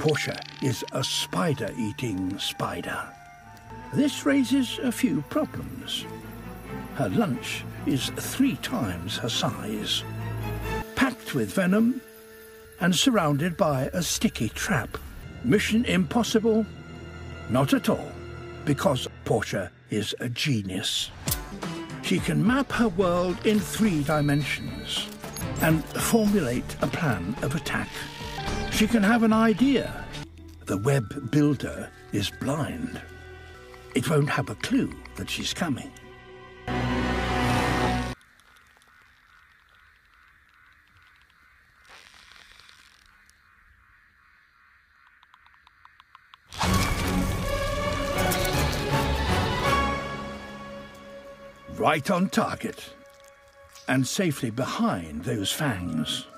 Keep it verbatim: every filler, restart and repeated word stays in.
Portia is a spider-eating spider. This raises a few problems. Her lunch is three times her size, packed with venom and surrounded by a sticky trap. Mission impossible? Not at all, because Portia is a genius. She can map her world in three dimensions and formulate a plan of attack. She can have an idea. The web builder is blind. It won't have a clue that she's coming. Right on target, and safely behind those fangs.